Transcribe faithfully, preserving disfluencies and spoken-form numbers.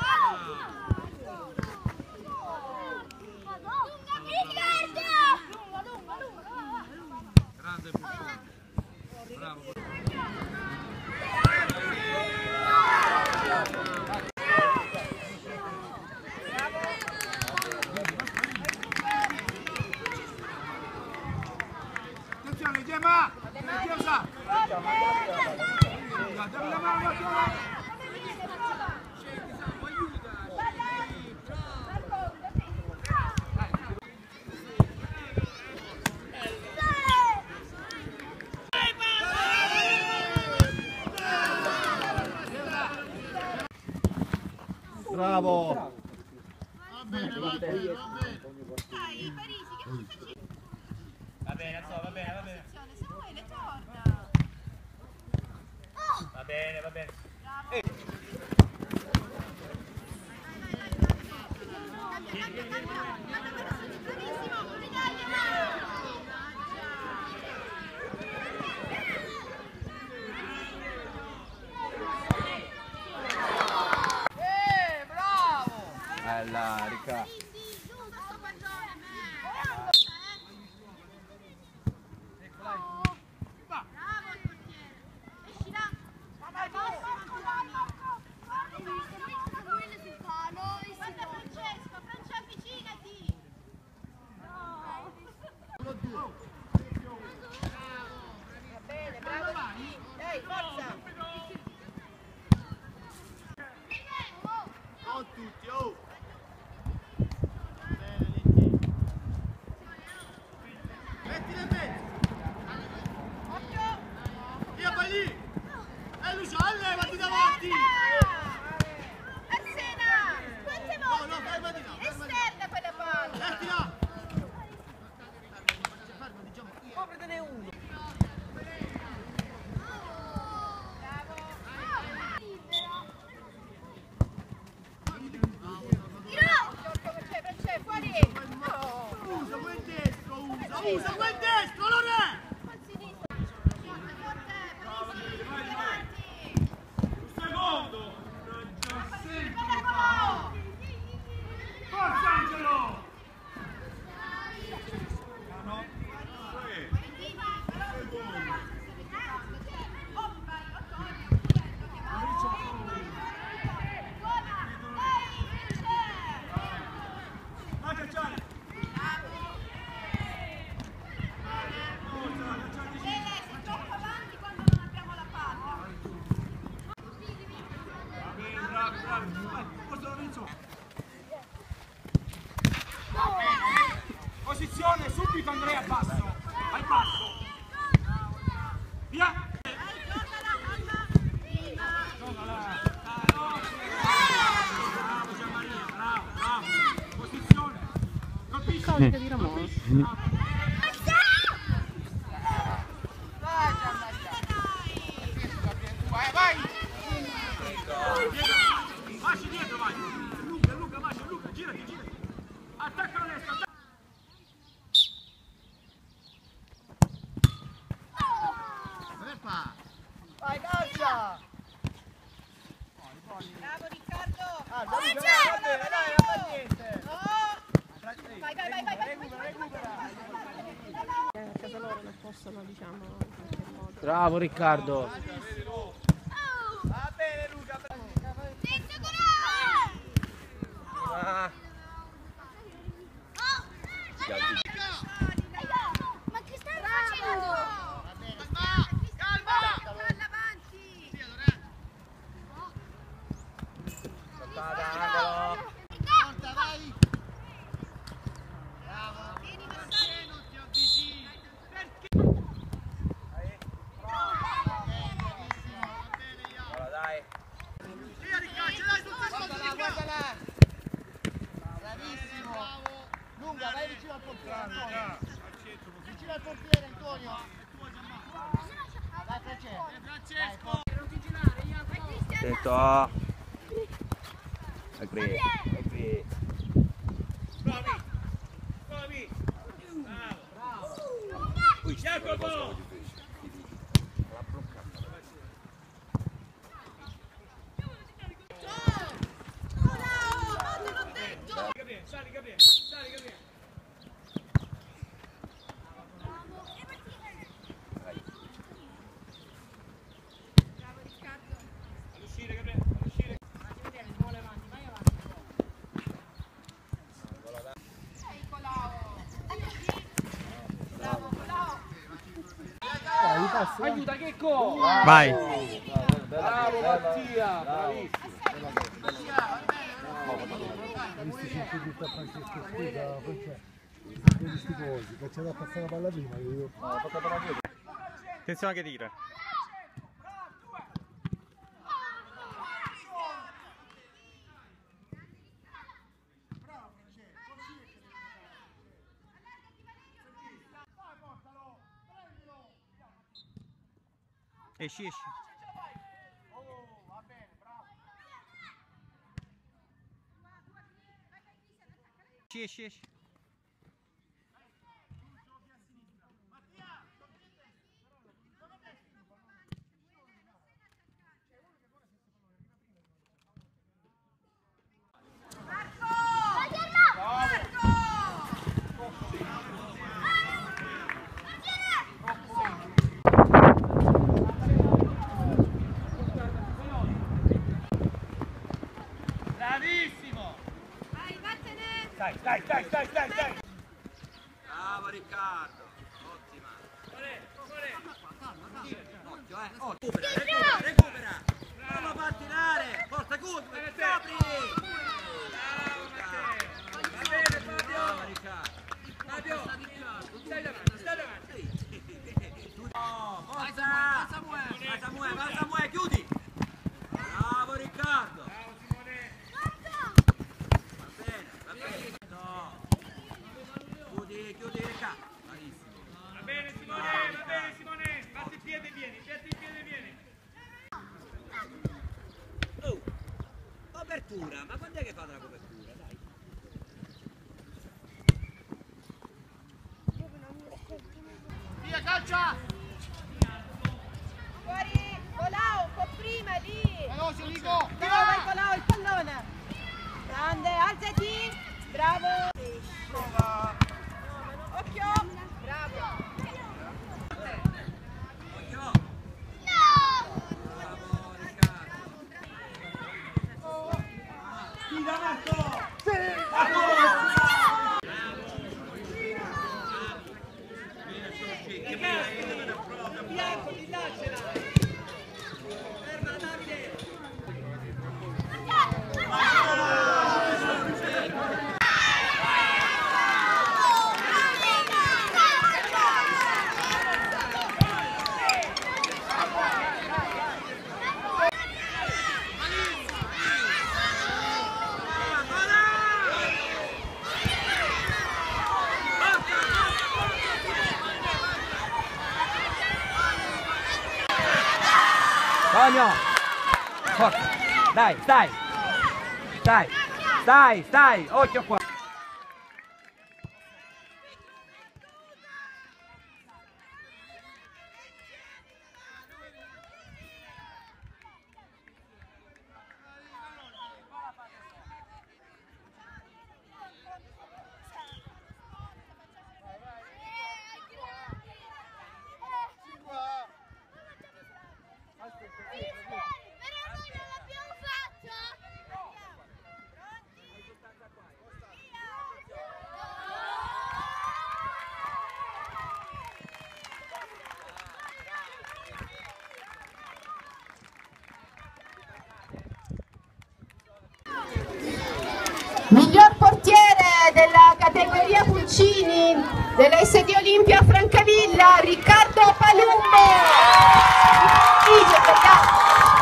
Grande Buffon. Bravo. Attenzione, Gemma! Chiusa! Dammi la mano, bravo! Va bene, va bene, va bene. Dai, Parisi, che non facci? Va bene, va bene, va bene. Samuele, torna. Va bene, va bene. Bravo. Bravissimo, Eh, bravo! Bella, Ricca. tutti, oh! Metti nel mezzo! Via, vai lì! E Lucia, levati davanti! Arsena! Quante volte? No, no, fermati là! Esterna quella palla! Mettila! Copritene uno! Usa quel destro, Lore! Un secondo! Forza Angelo! No. Posizione subito Andrea, basso, al basso, via! Bravo Gianmaria, bravo, bravo, posizione, colpisci, Codica di Ramon. vai, vai! Vasci dietro, vai! Luca, Luca, Vasci, Luca, girati, girati! Attacca la destra, attacca! Vai, calcia! Bravo Riccardo! Ah, dai, dai, dai, dai, non fa niente! Vai, vai, vai, vai, vai! A casa loro non possono, diciamo, in qualche modo. Bravo Riccardo. Va bene Luca! Ah. Ma che stai facendo? Porta, vai! Bravo! Vieni, Massare, non ti avvicini! Perché? Allora, dai. Via Riccardo, dai, tutte le cose, guarda là! Bravissimo! Lunga, vai vicino al portiere, Antonio! Vicino al portiere, Antonio! Dai, Francesco! Attento. Vai qui, vai qui. Bravi! Bravi! Bravo! Ui, Jacopo! Vola! Gabriele, sali Gabriele, sali Gabriele. All'uscire Gabriele, all'uscire. Aiuta Checco! Vai. Bravo Mattia! Bravissimo! Visti cinque di Francesco Scusa, questi cosi, che c'è da passare la palla prima, io Attenzione che tira. Esci, esci. Esci, esci, esci. Bravissimo! Vai, vattene! Dai, dai, dai, dai, dai, dai! Bravo Riccardo. Ottima. Olè, olè. Occhio, eh. Occhio. Recupera, recupera. Prova a pattinare. Forza Cudme. Capri. Bravo Matteo! Va bene Bravo Fabio! Riccardo. Fabio! Stai davanti, stai davanti! Oh, forza. Vai Samuele. Vai Samuele, vai Samuele, chiudi. Bravo Riccardo. Bravo Simone! Va bene, va bene. No. Chiudi, chiudi Riccardo. Bravissimo. Va bene Simone, va bene Simone! Batti il piede e vieni, batti il piede e vieni! Oh. Copertura, ma quando è che fate la copertura? Dai. Via, calcia! Fuori! Colao, un po' prima lì! Veloce, Nico! Bravo, vai Colao, il pallone! Grande, alzati! Bravo! Occhio! Bravo! Occhio. Bravo Riccardo. Tira Marco! Bianco, ti lascerà! Ferma Davide. Tonio! Forza! Dai, stai! Stai! Stai, stai! Occhio qua! Miglior portiere della categoria Pulcini della S D Olimpia Francavilla, Riccardo Palumbo.